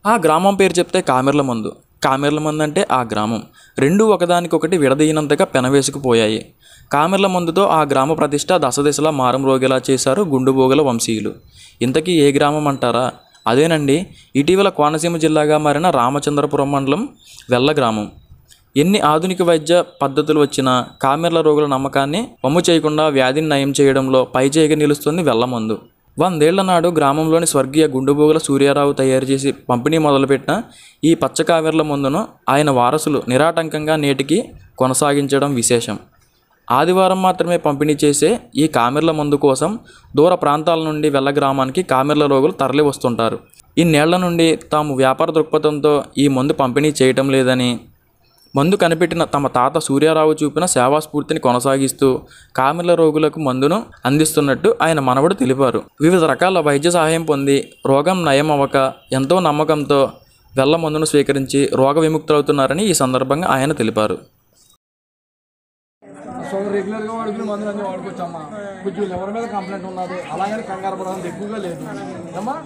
ఆ గ్రామం పేరు చెప్తే కామెర్లమందు. కామెర్లమందు అంటే ఆ గ్రామం. రెండూ ఒకదానికొకటి విడదీయనంతగా పెనవేసుకుపోయాయి. కామెర్లమందుతో ఆ గ్రామ ప్రతిష్ట దశదిశలా మారుమ్రోగేలా చేశారు గుండుబోగల వంశీయులు. ఇంతకీ ఏ గ్రామం అంటారా? అదేనండి, ఇటీవల కోనసీమ జిల్లాగా మారిన రామచంద్రపురం మండలం వెల్ల గ్రామం. ఎన్ని ఆధునిక వైద్య పద్ధతులు వచ్చినా కామెర్ల రోగుల నమ్మకాన్ని వమ్ము చేయకుండా వ్యాధిని నయం చేయడంలో పైచేయిగా నిలుస్తుంది వెల్లమందు. 100 ఏళ్ల నాడు గ్రామంలోని స్వర్గీయ గుండుబోగుల సూర్యారావు తయారు చేసి పంపిణీ మొదలుపెట్టిన ఈ పచ్చ కామెర్ల మందును ఆయన వారసులు నిరాటంకంగా నేటికి కొనసాగించడం విశేషం. ఆదివారం మాత్రమే పంపిణీ చేసే ఈ కామెర్ల మందు కోసం దూర ప్రాంతాల నుండి వెల్ల గ్రామానికి కామెర్ల రోగులు తరలి వస్తుంటారు. ఇన్నేళ్ల నుండి తాము వ్యాపార దృక్పథంతో ఈ మందు పంపిణీ చేయటం లేదని, మందు కనిపెట్టిన తమ తాత సూర్యారావు చూపిన సేవాస్ఫూర్తిని కొనసాగిస్తూ కామెర్ల రోగులకు మందును అందిస్తున్నట్టు ఆయన మనవడు తెలిపారు. వివిధ రకాల వైద్య సహాయం పొంది రోగం నయం అవ్వక ఎంతో నమ్మకంతో వెల్ల మందును స్వీకరించి రోగ విముక్తులవుతున్నారని ఈ సందర్భంగా ఆయన తెలిపారు. రెగ్యులర్గా వాడుకునే మందులు అన్నీ వాడుకోవచ్చమ్మా. కొంచెం ఎవరి మీద కంప్లైంట్ ఉన్నది, అలాగని కంగారు పడాలని ఎక్కువగా లేదు అమ్మా.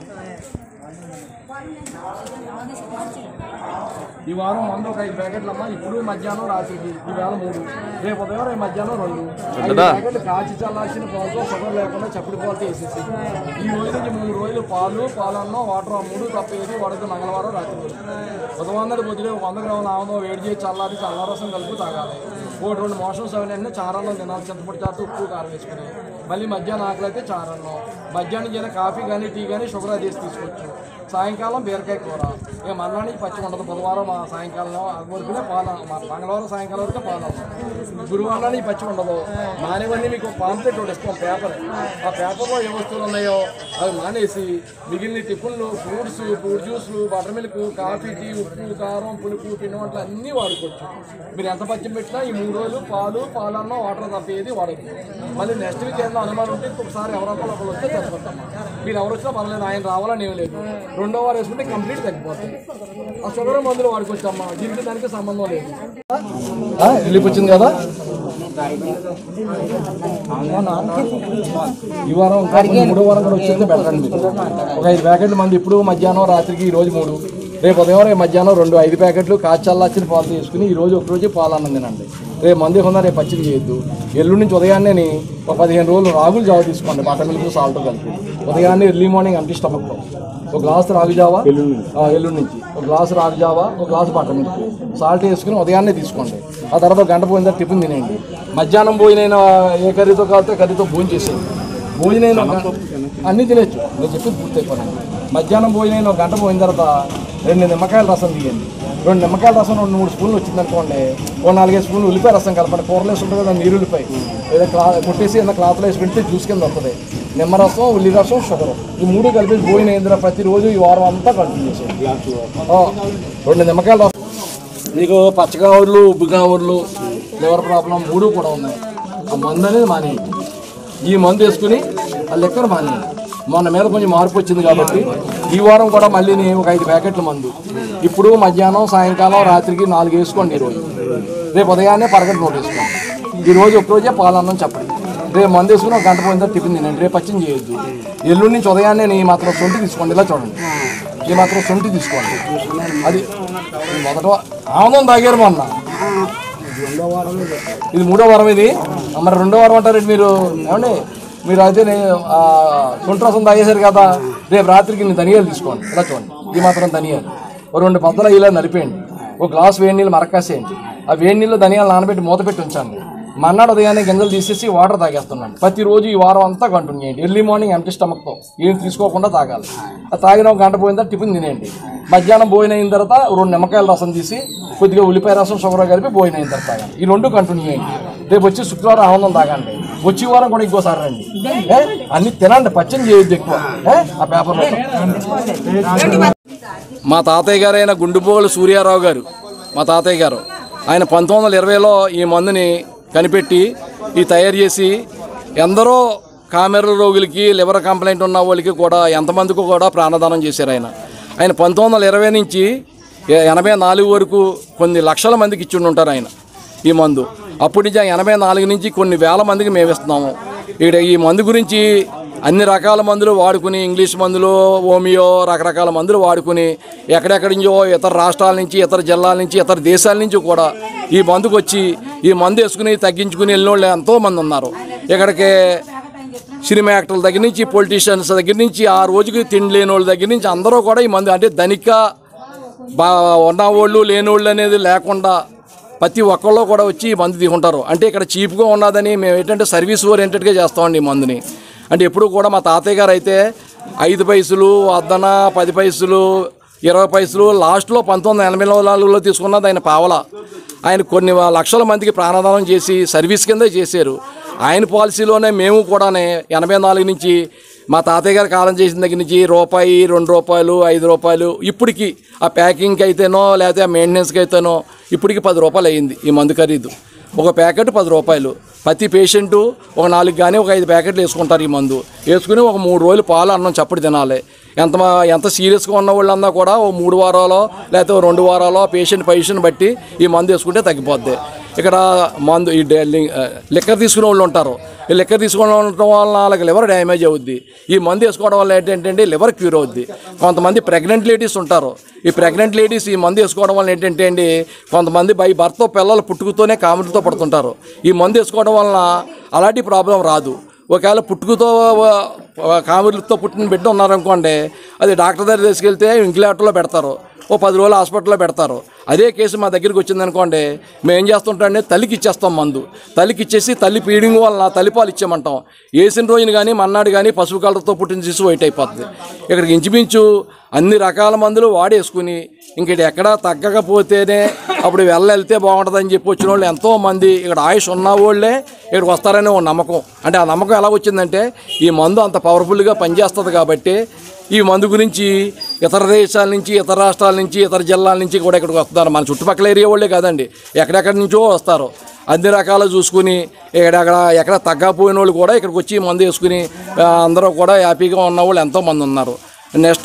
ఈ వారం మందు ఒక 5 ప్యాకెట్లు అమ్మా. ఇప్పుడు మధ్యాహ్నం రాత్రికి ఈవేళ 3, రేపు ఉదయం రేపు మధ్యాహ్నం 2. 5 ప్యాకెట్లు కాచి చల్లార్చిన పాలతో షుగర్ లేకుండా చప్పుడు పాలతో వేసేసి ఈ రోజు నుంచి 3 రోజులు పాలన్నం వాటర్ 3 తప్ప ఏది వాడితే మంగళవారం రాత్రి బుధవారం పొద్దునే 100 గ్రాముల ఆముదం వేడి చేసి చల్లారసం కలుపు తాగాలి. 2 మోషన్స్ అవన్నీ చారన్నం తినాలి. చింతపొడి చేత ఉప్పు కారం వేసుకుని మళ్ళీ మధ్యాహ్నం ఆకలి అయితే చారన్నం. మధ్యాహ్నం చేసిన కాఫీ కానీ టీ కానీ షుగర్ అది వేసి తీసుకోవచ్చు. సాయంకాలం బీరకాయ కూర. ఇక మన్నానికి పచ్చి ఉండదు. బుధవారం సాయంకాలం వరకునే మంగళవారం సాయంకాలం వరకు పాలు. గురువారానికి పచ్చి ఉండదు. మానేవన్నీ మీకు పాంప్లెట్ ఒకటి ఇస్తాం, పేపర్. ఆ పేపర్లో ఏ వస్తువులు ఉన్నాయో అవి మానేసి మిగిలిన టిఫిన్లు, ఫ్రూట్ జ్యూస్లు, బటర్ మిల్క్, కాఫీ, టీ, ఉప్పు, కారం, పులుపు, పిండి వంటలు అన్నీ వాడుకోవచ్చు. మీరు ఎంత పచ్చి పెట్టినా ఈ 3 రోజులు పాలన్నం వాటర్ తప్ప ఏది వాడదు. మళ్ళీ నెక్స్ట్ వీక్ ఏదైనా అనుమానం ఉంటే ఇంకొకసారి ఎవరొకరు వస్తే చనిపోతాం. మీరు ఎవరు వచ్చినా పర్లేదు, ఆయన రావాలని ఏం లేదు. 2వ వారం వేసుకుంటే కంప్లీట్ తగ్గిపోతుంది. ఆ షుగర్ మందులు వాడుకోవచ్చమ్మా. దీనికి దానికి సంబంధం లేదు. రిలీఫ్ వచ్చింది కదా ఈ వారం. 3వ వారం కూడా వచ్చింది పెట్టండి. ఒక 5 ప్యాకెట్లు మంది ఇప్పుడు మధ్యాహ్నం రాత్రికి ఈ రోజు 3, రేపు ఉదయం రేపు మధ్యాహ్నం 2, 5 ప్యాకెట్లు కాచి చల్లార్చిన పాలు తీసుకుని ఈ రోజు ఒకరోజు పాలన్నం తినండి. రేపు మంది కొందా రేపు పచ్చిడి చేయొద్దు. ఎల్లుండి నుంచి ఉదయాన్నే ఒక 15 రోజులు రాగులు జావ తీసుకోండి, బటర్ మిల్క్ సాల్ట్ కలిపి. ఉదయాన్నే ఎర్లీ మార్నింగ్ అంటి స్టమక్లో ఒక గ్లాసు రాగి జావా, ఎల్లుండి నుంచి ఒక గ్లాసు రాగి జావా, ఒక గ్లాసు బటర్ మిల్క్ సాల్ట్ వేసుకుని ఉదయాన్నే తీసుకోండి. ఆ తర్వాత 1 గంట పోయిన తర్వాత టిఫిన్ తినేయండి. మధ్యాహ్నం భోజనైనా ఏ కర్రీతో కాకపోతే కర్రీతో భోజనం చేసేయండి. భోజనైనా అన్నీ తినేచ్చు. నేను చెప్పింది పూర్తి అయిపోయినాను. మధ్యాహ్నం భోజనైనా 1 గంట పోయిన తర్వాత 2 నిమ్మకాయల రసం తీయండి. 2 నిమ్మకాయల రసం 2-3 స్పూన్లు వచ్చిందనుకోండి. 4-5 స్పూన్లు ఉల్లిపాయ రసం కలపండి. కూరలు వేసి ఉంటుంది కదా, నీరు ఉల్లిపాయ ఏదో కొట్టేసి ఏదైనా క్లాత్లో వేసి పెడితే జ్యూస్ కింద వస్తుంది. నిమ్మరసం, ఉల్లి రసం, షుగర్ ఈ 3 కలిపేసి భోజనం అయిన ప్రతిరోజు ఈ వారం అంతా కంటిన్యూ చేసేయండి. 2 నిమ్మకాయల రసం. మీకు పచ్చకావుర్లు, ఉబ్బుకావుర్లు, లివర్ ప్రాబ్లం 3 కూడా ఉన్నాయి. ఆ మందు అనేది మానేయండి. ఈ మందు వేసుకుని ఆ లెక్కను మానేయండి. మొన్న మీద కొంచెం మార్పు వచ్చింది కాబట్టి ఈ వారం కూడా మళ్ళీ ఒక 5 ప్యాకెట్ల మందు ఇప్పుడు మధ్యాహ్నం సాయంకాలం రాత్రికి 4 వేసుకోండి. ఈరోజు రేపు ఉదయాన్నే పరగంట నోటు వేసుకోండి. ఈరోజు ఒకరోజే పాలన్నం చెప్పండి. రేపు మందు వేసుకుని 1 గంట పోయిన తర్వాత టిఫిన్ తినండి. రేపు పచ్చిని చేయొద్దు. ఎల్లుండి నుంచి ఉదయాన్నే ఈ మాత్రం సొంటి తీసుకోండి. ఇలా చూడండి, ఈ మాత్రం సొంటి తీసుకోండి. అది మొదట ఆనందం తాగారు మొన్న. ఇది 3వ వారం. ఇది మరి 2వ వారం అంటారండి మీరు. ఏమండి మీరు అయితే సొంటి రసం తాగేశారు కదా, రేపు రాత్రికి ధనియాలు తీసుకోండి. ఇలా చూడండి, ఈ మాత్రం ధనియాలు 2 బద్దలు ఇలా నలిపేయండి. 1 గ్లాసు వేడి నీళ్ళు మరకాసేయండి. ఆ వేడి నీళ్ళు ధనియాలు నానబెట్టి మూత పెట్టి ఉంచండి. మన్నాడు ఉదయాన్నే గింజలు తీసేసి వాటర్ తాగేస్తున్నాను. ప్రతిరోజు ఈ వారం అంతా కంటిన్యూ చేయండి. ఎర్లీ మార్నింగ్ ఎంటీ స్టమక్తో ఏం తీసుకోకుండా తాగాలి. అది తాగిన 1 గంట పోయిన తర్వాత టిఫిన్ తినేయండి. మధ్యాహ్నం భోజనం అయిన తర్వాత 2 నిమ్మకాయల రసం తీసి కొద్దిగా ఉల్లిపాయ రసం, షుగర్ కలిపి భోజనం అయిన తర్వాత తాగాలి. ఈ 2 కంటిన్యూ చేయండి. రేపు వచ్చి శుక్రవారం ఆనందం తాగండి. వచ్చే వారం కూడా ఇంకోసారి రండి. అన్ని తినండి, పచ్చని చేయొద్దు ఎక్కువ. ఆ పేపర్లో మా తాతయ్య గారైన గుండుబోగుల సూర్యారావు గారు, మా తాతయ్య గారు, ఆయన 1920లో ఈ మందుని కనిపెట్టి ఈ తయారు చేసి ఎందరో కామెర్ల రోగులకి, లివర్ కంప్లైంట్ ఉన్న వాళ్ళకి కూడా ఎంతమందికి కూడా ప్రాణదానం చేశారు. ఆయన 1920 నుంచి 84 వరకు కొన్ని లక్షల మందికి ఇచ్చి ఉంటారు ఆయన ఈ మందు. అప్పటి నుంచి 84 నుంచి కొన్ని వేల మందికి మేము ఇస్తున్నాము. ఇక్కడ ఈ మందు గురించి అన్ని రకాల మందులు వాడుకుని ఇంగ్లీష్ మందులు, హోమియో, రకరకాల మందులు వాడుకుని ఎక్కడెక్కడి నుంచో ఇతర రాష్ట్రాల నుంచి, ఇతర జిల్లాల నుంచి, ఇతర దేశాల నుంచి కూడా ఈ మందుకు వచ్చి ఈ మందు వేసుకుని తగ్గించుకుని వెళ్ళిన వాళ్ళు ఎంతోమంది ఉన్నారు. ఇక్కడికి సినిమా యాక్టర్ల దగ్గర నుంచి, పొలిటీషియన్స్ దగ్గర నుంచి, ఆ రోజుకి తిండి లేని వాళ్ళ దగ్గర నుంచి అందరూ కూడా ఈ మందు, అంటే ధనిక ఉన్నవాళ్ళు లేనివాళ్ళు అనేది లేకుండా ప్రతి ఒక్కళ్ళు కూడా వచ్చి ఈ మందు తీసుకుంటారు. అంటే ఇక్కడ చీప్గా ఉన్నదని మేము ఏంటంటే సర్వీస్ ఓరియంటెడ్గా చేస్తామండి ఈ మందుని. అంటే ఎప్పుడు కూడా మా తాతయ్య గారు అయితే 5 పైసలు, అద్దన 10 పైసలు, 20 పైసలు, లాస్ట్లో 1984లో తీసుకున్నది ఆయన పావల. ఆయన కొన్ని లక్షల మందికి ప్రాణదానం చేసి సర్వీస్ కింద చేశారు. ఆయన పాలసీలోనే మేము కూడా 84 నుంచి మా తాతయ్య గారు కాలం చేసిన దగ్గర నుంచి రూపాయి, 2 రూపాయలు, 5 రూపాయలు, ఇప్పటికి ఆ ప్యాకింగ్కి అయితేనో లేకపోతే ఆ మెయింటెనెన్స్కి అయితేనో ఇప్పటికి 10 రూపాయలు అయ్యింది ఈ మందు ఖరీదు. ఒక ప్యాకెట్ 10 రూపాయలు. ప్రతి పేషెంటు ఒక 4 కానీ ఒక 5 ప్యాకెట్లు వేసుకుంటారు ఈ మందు. వేసుకుని ఒక 3 రోజులు పాలు అన్నం చప్పుడు తినాలి. ఎంత సీరియస్గా ఉన్న వాళ్ళన్నా కూడా ఓ 3 వారాలో లేకపోతే 2 వారాలో పేషెంట్ పొజిషన్ బట్టి ఈ మందు వేసుకుంటే తగ్గిపోద్ది. ఇక్కడ మందు ఈ లిక్కర్ తీసుకునే వాళ్ళు ఉంటారు. ఈ లిక్కర్ తీసుకునే ఉండటం వల్ల వాళ్ళకి లివర్ డ్యామేజ్ అవుద్ది. ఈ మందు వేసుకోవడం వల్ల ఏంటంటే లివర్ క్యూర్ అవుద్ది. కొంతమంది ప్రెగ్నెంట్ లేడీస్ ఉంటారు. ఈ ప్రెగ్నెంట్ లేడీస్ ఈ మందు వేసుకోవడం వల్ల ఏంటంటే అండి, కొంతమంది భర్త పిల్లలు పుట్టుకతోనే కామెడీతో పడుతుంటారు. ఈ మందు వేసుకోవడం వలన అలాంటి ప్రాబ్లం రాదు. ఒకవేళ పుట్టుకతో కామెడీతో పుట్టిన బిడ్డ ఉన్నారనుకోండి, అది డాక్టర్ దగ్గర తీసుకెళ్తే ఇంక్యులేటర్లో పెడతారు, ఓ 10 రోజులు హాస్పిటల్లో పెడతారు. అదే కేసు మా దగ్గరికి వచ్చిందనుకోండి, మేము ఏం చేస్తుంటామంటే తల్లికి ఇచ్చేస్తాం మందు. తల్లికి ఇచ్చేసి తల్లి ఫీడింగ్ వలన తల్లిపాలు ఇచ్చామంటాం. వేసిన రోజున కానీ మన్నాడు కానీ పశువు కాళ్ళతో పుట్టిన శిశువు వైట్ అయిపోతుంది. ఇక్కడికి ఇంచుమించు అన్ని రకాల మందులు వాడేసుకుని ఇంకటి ఎక్కడా తగ్గకపోతేనే అప్పుడు వెళ్తే బాగుంటుందని చెప్పి వచ్చిన వాళ్ళు ఎంతోమంది ఇక్కడ ఆయుష్ ఉన్న వాళ్ళే ఇక్కడికి వస్తారనే ఒక నమ్మకం. అంటే ఆ నమ్మకం ఎలా వచ్చిందంటే ఈ మందు అంత పవర్ఫుల్గా పనిచేస్తుంది కాబట్టి ఈ మందు గురించి ఇతర దేశాల నుంచి, ఇతర రాష్ట్రాల నుంచి, ఇతర జిల్లాల నుంచి కూడా ఇక్కడికి వస్తున్నారు. మన చుట్టుపక్కల ఏరియా వాళ్ళే కాదండి, ఎక్కడెక్కడి నుంచో వస్తారు. అన్ని రకాలు చూసుకుని ఎక్కడ తగ్గపోయిన వాళ్ళు కూడా ఇక్కడికి వచ్చి మందు వేసుకుని అందరూ కూడా హ్యాపీగా ఉన్న వాళ్ళు ఎంతోమంది ఉన్నారు. నెక్స్ట్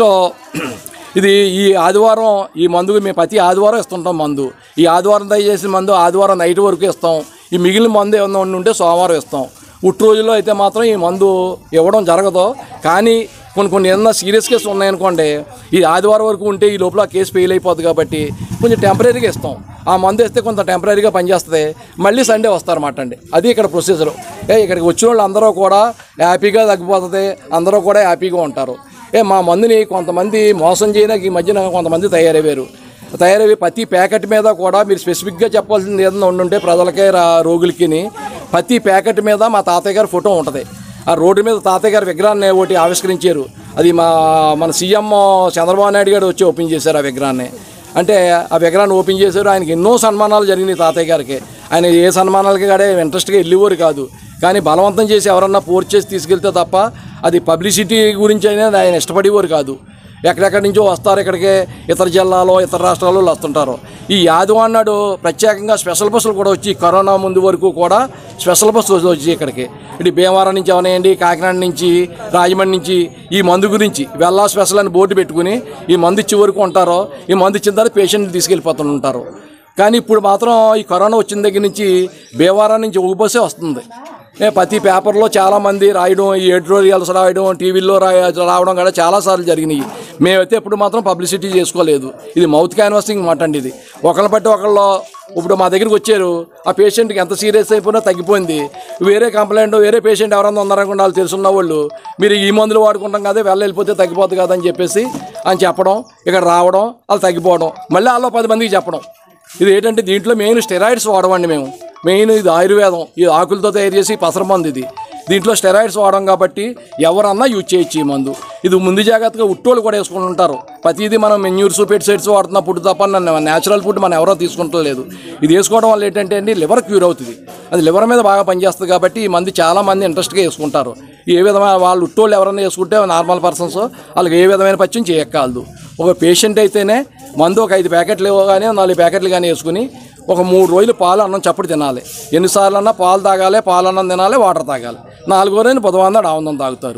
ఇది ఈ ఆదివారం ఈ మందుకు మేము ప్రతి ఆదివారం ఇస్తుంటాం మందు. ఈ ఆదివారం దయచేసి మందు ఆదివారం నైట్ వరకు ఇస్తాం. ఈ మిగిలిన మందు ఏమన్నా ఉంటే సోమవారం ఇస్తాం. ఉట్టి రోజుల్లో అయితే మాత్రం ఈ మందు ఇవ్వడం జరగదు. కానీ కొన్ని ఏదన్నా సీరియస్ కేసు ఉన్నాయనుకోండి, ఈ ఆదివారం వరకు ఉంటే ఈ లోపల కేసు ఫెయిల్ అయిపోతుంది కాబట్టి కొంచెం టెంపరీగా ఇస్తాం. ఆ మందు వేస్తే కొంత టెంపరీగా పనిచేస్తుంది. మళ్ళీ సండే వస్తారన్నమాట అండి. అది ఇక్కడ ప్రొసీజరు. ఇక్కడికి వచ్చిన వాళ్ళు అందరూ కూడా హ్యాపీగా తగ్గిపోతుంది, అందరూ కూడా హ్యాపీగా ఉంటారు. మా మందుని కొంతమంది మోసం చేయడానికి ఈ మధ్యన కొంతమంది తయారయ్యారు. ప్రతి ప్యాకెట్ మీద కూడా మీరు స్పెసిఫిక్గా చెప్పాల్సింది ఏదైనా ఉండుంటే ప్రజలకే రోగులకి ప్రతి ప్యాకెట్ మీద మా తాతయ్య గారి ఫోటో ఉంటుంది. ఆ రోడ్డు మీద తాతయ్య గారి విగ్రహాన్ని ఒకటి ఆవిష్కరించారు. అది మన సీఎం చంద్రబాబు నాయుడు గారు వచ్చి ఓపెన్ చేశారు ఆ విగ్రహాన్ని. అంటే ఆ విగ్రహాన్ని ఓపెన్ చేశారు. ఆయనకి ఎన్నో సన్మానాలు జరిగినాయి తాతయ్య గారికి. ఆయన ఏ సన్మానాలకి కూడా ఇంట్రెస్ట్గా వెళ్ళేవారు కాదు. కానీ బలవంతం చేసి ఎవరన్నా ఫోర్స్ చేసి తీసుకెళ్తే తప్ప అది పబ్లిసిటీ గురించి అనేది ఆయన ఇష్టపడేవారు కాదు. ఎక్కడెక్కడి నుంచో వస్తారు ఇక్కడికి, ఇతర జిల్లాలో, ఇతర రాష్ట్రాల్లో వస్తుంటారు. ఈ ఆదివారం నాడు ప్రత్యేకంగా స్పెషల్ బస్సులు కూడా వచ్చి కరోనా ముందు వరకు కూడా స్పెషల్ బస్సులు వచ్చి ఇక్కడికి ఇటు భీమవరం నుంచి అవనాయండి, కాకినాడ నుంచి, రాజమండ్రి నుంచి ఈ మందు గురించి వెళ్ళా స్పెషల్ అని బోర్డు పెట్టుకుని ఈ మందు ఇచ్చే వరకు ఉంటారో, ఈ మందు ఇచ్చిన తర్వాత పేషెంట్లు తీసుకెళ్ళిపోతుంటారు. కానీ ఇప్పుడు మాత్రం ఈ కరోనా వచ్చిన దగ్గర నుంచి భీమవరం నుంచి ఒక బస్సే వస్తుంది. ప్రతి పేపర్లో చాలామంది రాయడం, ఈ ఎడిటోరియల్స్ రాయడం, టీవీల్లో రావడం కూడా చాలాసార్లు జరిగినాయి. మేమైతే ఇప్పుడు మాత్రం పబ్లిసిటీ చేసుకోలేదు. ఇది మౌత్ క్యాన్వాసింగ్ మాట అండి. ఇది ఒకళ్ళ బట్టి ఒకళ్ళు ఇప్పుడు మా దగ్గరికి వచ్చారు, ఆ పేషెంట్కి ఎంత సీరియస్ అయిపోయినా తగ్గిపోయింది. వేరే కంప్లైంట్ వేరే పేషెంట్ ఎవరన్నా ఉన్నారనుకుంటే వాళ్ళు తెలుసున్న వాళ్ళు మీరు ఈ మందులు వాడుకుంటాం కదా వెళ్ళిపోతే తగ్గిపోతుంది కదా అని చెప్పేసి అని చెప్పడం, ఇక్కడ రావడం, వాళ్ళు తగ్గిపోవడం, మళ్ళీ వాళ్ళు 10 మందికి చెప్పడం. ఇది ఏంటంటే దీంట్లో మెయిన్ స్టెరాయిడ్స్ వాడమండి మేము. మెయిన్ ఇది ఆయుర్వేదం, ఈ ఆకులతో తయారు చేసి పసరమందు. ఇది దీంట్లో స్టెరాయిడ్స్ వాడడం కాబట్టి ఎవరన్నా యూజ్ చేయొచ్చు ఈ మందు. ఇది ముందు జాగ్రత్తగా ఉట్టోళ్ళు కూడా వేసుకుని ఉంటారు. ప్రతిదీ మనం మెన్యూర్స్, పెస్టిసైడ్స్ వాడుతున్న ఫుడ్ తప్ప న్యాచురల్ ఫుడ్ మనం ఎవరో తీసుకుంటలేదు. ఇది వేసుకోవడం వల్ల ఏంటంటే అండి లివర్ క్యూర్ అవుతుంది. అది లివర్ మీద బాగా పనిచేస్తుంది కాబట్టి ఈ మంది చాలామంది ఇంట్రెస్ట్గా వేసుకుంటారు. ఏ విధమైన వాళ్ళు ఉట్టోళ్ళు ఎవరైనా వేసుకుంటే నార్మల్ పర్సన్స్ వాళ్ళకి ఏ విధమైన పచ్చం చేయక్కర్లేదు. ఒక పేషెంట్ అయితేనే మందు ఒక 5 ప్యాకెట్లు కానీ 4 ప్యాకెట్లు కానీ వేసుకుని ఒక 3 రోజులు పాలు అన్నం చప్పుడు తినాలి. ఎన్నిసార్లు అన్నా పాలు తాగాలి, పాలు అన్నం తినాలి, వాటర్ తాగాలి. 4వ రోజు బుధవారం ఆనందం తాగుతారు.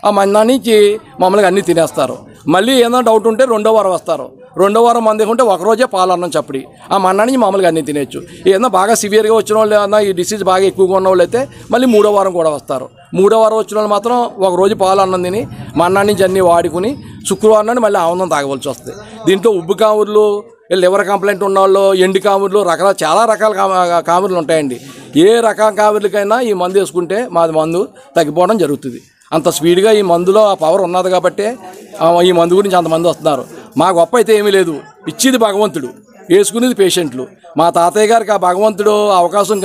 ఆ మందు నుంచి మామూలుగా అన్నీ తినేస్తారు. మళ్ళీ ఏదైనా డౌట్ ఉంటే రెండో వారం వస్తారు. రెండో వారం మంది ఉంటే ఒకరోజే పాలన్నం చప్పడి ఆ మన్నా నుంచి మామూలుగా అన్నీ తినేయచ్చు. ఏదైనా బాగా సివియర్గా వచ్చిన వాళ్ళు ఏమన్నా ఈ డిసీజ్ బాగా ఎక్కువగా ఉన్న వాళ్ళు అయితే మళ్ళీ మూడో వారం కూడా వస్తారు. మూడో వారం వచ్చిన వాళ్ళు మాత్రం ఒకరోజు పాలన్నం తిని మన్నా నుంచి అన్నీ వాడుకుని శుక్రవారం నాడు మళ్ళీ ఆనందం తాగవలసి వస్తుంది. దీంట్లో ఉబ్బు కాముర్లు, లివర్ కంప్లైంట్ ఉన్న వాళ్ళు, ఎండు కాముర్లు, చాలా రకాల కాముర్లు ఉంటాయండి. ఏ రకం కాముర్లకైనా ఈ మందు వేసుకుంటే మాది మందు తగ్గిపోవడం జరుగుతుంది. అంత స్పీడ్గా ఈ మందులో ఆ పవర్ ఉన్నది కాబట్టి ఈ మందు గురించి అంతమంది వస్తున్నారు. మా గొప్ప అయితే ఏమీ లేదు, ఇచ్చేది భగవంతుడు, వేసుకునేది పేషెంట్లు. మా తాతయ్య గారికి ఆ భగవంతుడు అవకాశం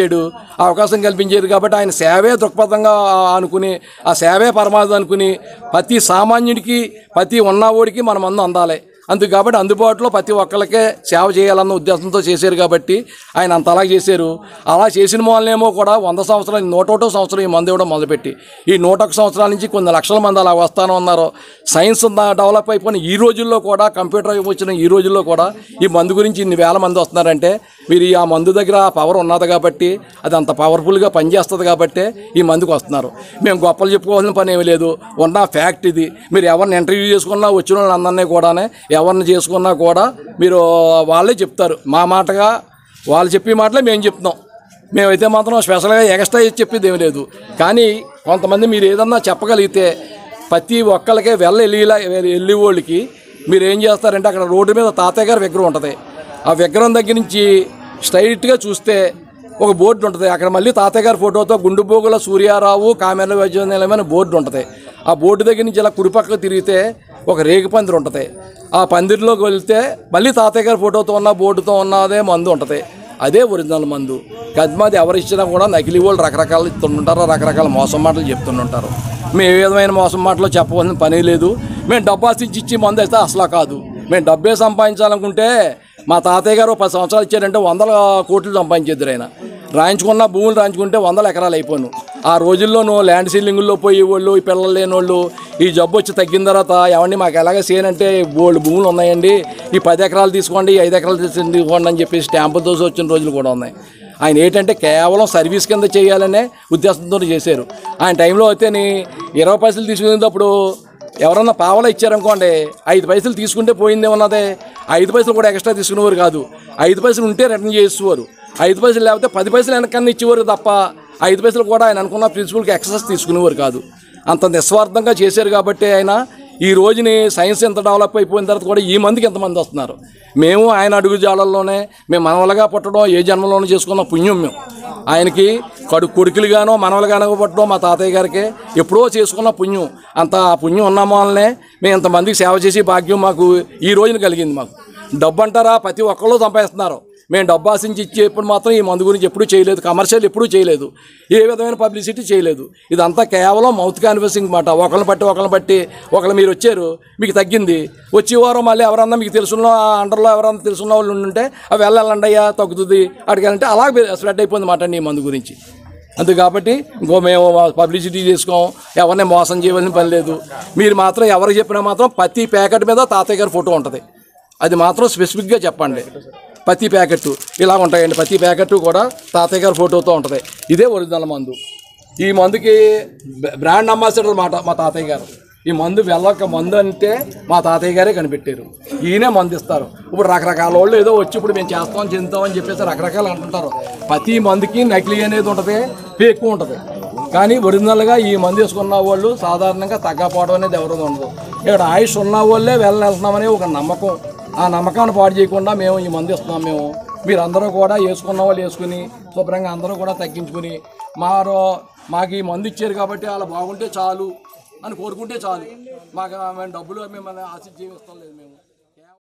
కల్పించేది కాబట్టి ఆయన సేవే దృక్పథంగా అనుకుని, ఆ సేవే పరమార్థం అనుకుని ప్రతి సామాన్యుడికి, ప్రతి ఉన్నవాడికి మన మందు అందాలి. అందుకు కాబట్టి అందుబాటులో ప్రతి ఒక్కరికే సేవ చేయాలన్న ఉద్దేశంతో చేశారు కాబట్టి ఆయన అంతలా చేశారు. అలా చేసిన వాళ్ళేమో కూడా 100 సంవత్సరాలు, 101 సంవత్సరం ఈ మందు ఇవ్వడం మొదలుపెట్టి ఈ 101 సంవత్సరాల నుంచి కొన్ని లక్షల మంది అలా వస్తాను అన్నారు. సైన్స్ డెవలప్ అయిపోయిన ఈ రోజుల్లో కూడా, కంప్యూటర్ వచ్చిన ఈ రోజుల్లో కూడా ఈ మందు గురించి ఇన్ని వేల మంది వస్తున్నారంటే మీరు ఆ మందు దగ్గర పవర్ ఉన్నది కాబట్టి, అది అంత పవర్ఫుల్గా పనిచేస్తుంది కాబట్టి ఈ మందుకు వస్తున్నారు. మేము గొప్పలు చెప్పుకోవాల్సిన పని ఏమీ లేదు, ఉన్న ఫ్యాక్ట్ ఇది. మీరు ఎవరిని ఇంటర్వ్యూ చేసుకున్నా వచ్చిన వాళ్ళు అందరినీ కూడానే ఎవరిని చేసుకున్నా కూడా మీరు వాళ్ళే చెప్తారు. మా మాటగా వాళ్ళు చెప్పే మాటలే మేము చెప్తున్నాం. మేమైతే మాత్రం స్పెషల్గా ఎక్స్ట్రా చెప్పేది ఏమీ లేదు. కానీ కొంతమంది మీరు ఏదన్నా చెప్పగలిగితే ప్రతి ఒక్కరికి వెళ్ళి వాళ్ళకి మీరు ఏం చేస్తారంటే అక్కడ రోడ్డు మీద తాతయ్య గారి విగ్రహం ఉంటుంది. ఆ విగ్రహం దగ్గర నుంచి స్ట్రైట్గా చూస్తే ఒక బోర్డు ఉంటుంది. అక్కడ మళ్ళీ తాతయ్య గారి ఫోటోతో గుండుబోగుల సూర్యారావు కామెర్ల వైద్యనిలయమైన బోర్డు ఉంటుంది. ఆ బోర్డు దగ్గర నుంచి ఇలా కుడిపక్కకు తిరిగితే ఒక రేగు పందిరి ఉంటుంది. ఆ పందిరిలోకి వెళ్తే మళ్ళీ తాతయ్య గారి ఫోటోతో ఉన్న బోర్డుతో ఉన్నదే మందు ఉంటుంది. అదే ఒరిజినల్ మందు. గద్మాది ఎవరు ఇచ్చినా కూడా నకిలీ వాళ్ళు రకరకాలు ఇస్తుంటారు, రకరకాల మోసం మాటలు చెప్తుంటారు. మేము ఏ విధమైన మోసం మాటలు చెప్పవలసిన పని లేదు. మేము డబ్బు ఆశించి ఇచ్చి మందు అయితే అసలు కాదు. మేము డబ్బే సంపాదించాలనుకుంటే మా తాతయ్య గారు 10 సంవత్సరాలు ఇచ్చారంటే 100 కోట్లు సంపాదించేద్దరు. ఆయన రాయించుకున్న భూములు రాయించుకుంటే 100 ఎకరాలు అయిపోను. ఆ రోజుల్లోనూ ల్యాండ్ సీలింగుల్లో పోయేవాళ్ళు, ఈ పిల్లలు లేని వాళ్ళు, ఈ జబ్బు వచ్చి తగ్గిన తర్వాత ఏమండి మాకు ఎలాగ చేయనంటే బోల్డ్ భూములు ఉన్నాయండి, ఈ 10 ఎకరాలు తీసుకోండి, 5 ఎకరాలు తీసుకోండి అని చెప్పేసి స్టాంపులతో వచ్చిన రోజులు కూడా ఉన్నాయి. ఆయన ఏంటంటే కేవలం సర్వీస్ కింద చేయాలనే ఉద్దేశంతో చేశారు. ఆయన టైంలో అయితే 20 పైసలు తీసుకునేటప్పుడు ఎవరన్నా పావలా ఇచ్చారనుకోండి, 5 పైసలు తీసుకుంటే పోయిందేమన్నదే, 5 పైసలు కూడా ఎక్స్ట్రా తీసుకునేవారు కాదు. 5 పైసలు ఉంటే రిటర్న్ చేసేవారు. 5 పైసలు లేకపోతే 10 పైసలు వెనకన్నా ఇచ్చేవారు తప్ప 5 పైసలు కూడా ఆయన అనుకున్న ప్రిన్సిపల్కి ఎక్సెస్ తీసుకునేవారు కాదు. అంత నిస్వార్థంగా చేశారు కాబట్టి ఆయన ఈ రోజుని సైన్స్ ఎంత డెవలప్ అయిపోయిన తర్వాత కూడా ఈ మందికి ఎంతమంది వస్తున్నారు. మేము ఆయన అడుగు జాడల్లోనే మేము మనవలుగా పుట్టడం ఏ జన్మలోనూ చేసుకున్న పుణ్యం. మేము ఆయనకి కొడుకులుగానో మనవలుగానో పుట్టడం మా తాతయ్య గారికి ఎప్పుడో చేసుకున్న పుణ్యం. అంత పుణ్యం ఉన్న వల్లనే మేము ఇంతమందికి సేవ చేసి భాగ్యం మాకు ఈ రోజున కలిగింది. మాకు డబ్బు అంటారా ప్రతి ఒక్కళ్ళు సంపాదిస్తున్నారు. మేము డబ్బు ఆశించి ఇచ్చేప్పుడు మాత్రం ఈ మందు గురించి ఎప్పుడూ చేయలేదు, కమర్షియల్ ఎప్పుడూ చేయలేదు, ఏ విధమైన పబ్లిసిటీ చేయలేదు. ఇదంతా కేవలం మౌత్ కాన్వర్సింగ్ మాట. ఒకళ్ళని బట్టి ఒకళ్ళు మీరు వచ్చారు, మీకు తగ్గింది, వచ్చే వారం మళ్ళీ ఎవరన్నా మీకు తెలుసున్న అండర్లో ఎవరన్నా తెలుసున్న వాళ్ళు ఉంటే అవి వెళ్ళండి అయ్యా తగ్గుతుంది అడిగాలంటే అలా స్ప్రెడ్ అయిపోయింది మాట ఈ మందు గురించి. అంతే కాబట్టి ఇంకో మేము పబ్లిసిటీ చేసుకోం, ఎవరిని మోసం చేయవలసిన పని లేదు. మీరు మాత్రం ఎవరికి చెప్పినా మాత్రం ప్రతి ప్యాకెట్ మీద తాతయ్య గారి ఫోటో ఉంటుంది. అది మాత్రం స్పెసిఫిక్గా చెప్పండి. ప్రతి ప్యాకెట్ ఇలా ఉంటాయండి. ప్రతి ప్యాకెట్ కూడా తాతయ్య గారి ఫోటోతో ఉంటుంది. ఇదే ఒరిజినల్ మందు. ఈ మందుకి బ్రాండ్ అంబాసిడర్ మాట మా తాతయ్య గారు. ఈ మందు వెళ్ళక మందు అంటే మా తాతయ్య గారే కనిపెట్టారు. ఈయనే మందు ఇస్తారు. ఇప్పుడు రకరకాల వాళ్ళు ఏదో వచ్చి ఇప్పుడు మేము చెందుతామని చెప్పేసి రకరకాలు అంటుంటారు. ప్రతి మందుకి నకిలీ అనేది ఉంటుంది, ఫేక్ ఉంటుంది. కానీ ఒరిజినల్గా ఈ మందు వేసుకున్న వాళ్ళు సాధారణంగా తగ్గపోవడం అనేది ఎవరు ఉండదు. ఇక్కడ ఆయుష్ ఉన్న వాళ్ళే వెళ్ళాల్సినామనే ఒక నమ్మకం. ఆ నమ్మకాన్ని పాడు చేయకుండా మేము ఈ మందు ఇస్తున్నాం. మీరందరూ కూడా వేసుకున్న వాళ్ళు వేసుకుని శుభ్రంగా అందరూ కూడా తగ్గించుకుని మాకు ఈ మందు ఇచ్చారు కాబట్టి అలా బాగుంటే చాలు అని కోరుకుంటే చాలు. మేము డబ్బులు మిమ్మల్ని ఆశించి ఇస్తాం లేదు మేము.